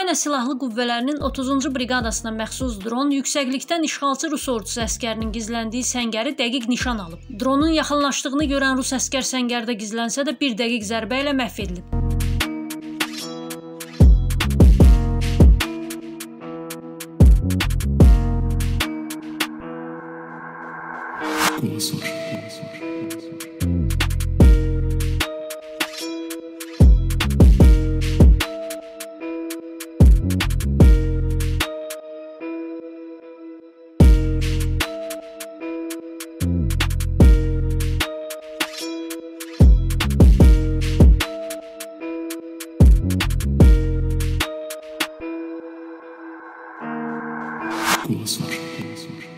Ukrayna Silahlı Qüvvələrinin 30-cu briqadasına məxsus dron yüksəklikdən işğalçı Rus ordusu əskərinin gizləndiyi səngəri dəqiq nişan alıb. Dronun yaxınlaşdığını görən Rus əskər səngərdə gizlənsə də bir dəqiq zərbə ilə məhv edilib. Голос ваш.